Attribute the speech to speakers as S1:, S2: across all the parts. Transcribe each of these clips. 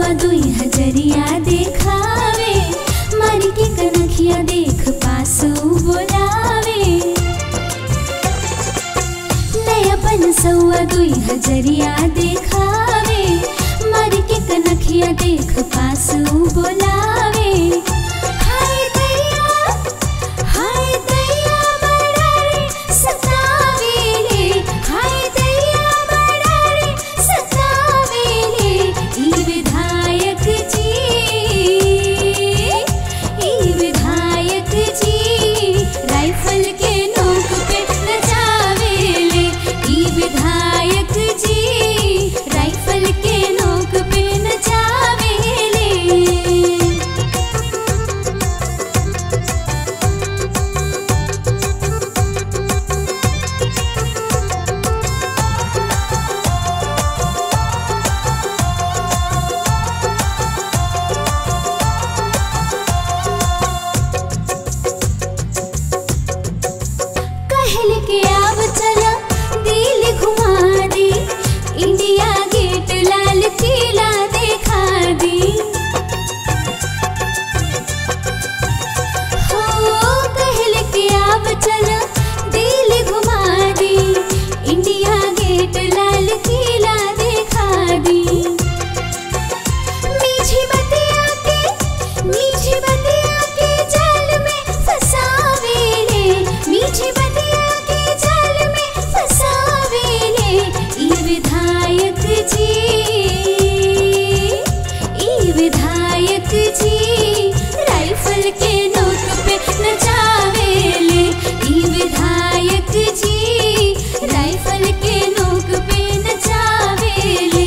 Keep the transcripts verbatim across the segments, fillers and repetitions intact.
S1: सौवा दुई हजरिया देखावे, मारी के कनखिया देख पासू बोलावे। नयापन सौवा दुई हजरिया देखावे, मारी के कनखिया देख पासू बोलावे। हाय दैया हाय दैया बड़ा रे सतावेले, हाय दैया बड़ा रे सतावेले। ई विधायक जी ई विधायक जी राइफल के नोक पे नचावेले। ई विधायक जी राइफल के नोक पे नचावेले। कहल के आव चला दिल घुमा दी, इंडिया गेट लाल किला देखा दी। हो कहल के आव चला दिल घुमा दी, इंडिया गेट लाल किला देखा दी। मीठी बतिया के मीठी बतिया के जाल में फसावेले, मीठी बतिया के जाल में फसावेले। ई विधायक जी ई विधायक जी राइफल के नोक पे नचावेले। ई विधायक जी राइफल के नोक पे नचावेले।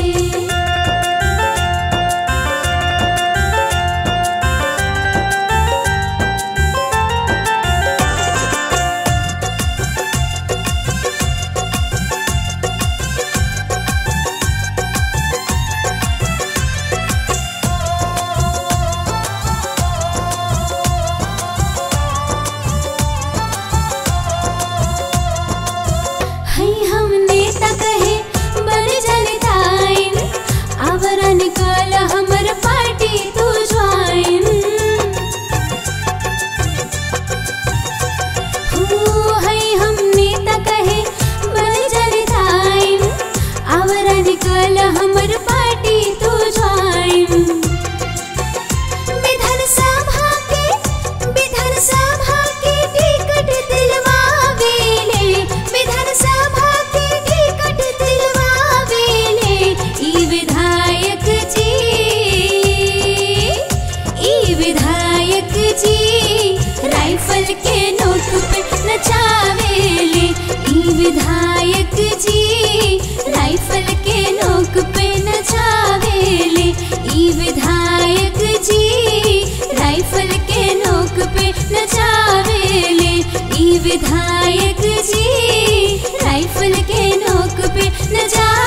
S1: हई हम नेता कहे बन जनताइन, आवरा निकाल हमर पार्टी तू ज्वाइन। हो हई हम नेता कहे बन जनताइन, आवरा निकाल हमर पार्टी तू ज्वाइन। विधानसभा के विधानसभा के टिकट दिलवावेले, विधानसभा के टिकट दिलवावेले। ई विधायक जी ई विधायक जी राइफल के नोक पे नचावेले। ई विधायक जी राइफल के नोक पे नचावेले। ई विधायक जी राइफल के नोक पे नचावेले। ई विधायक जी राइफल के नोक पे नचा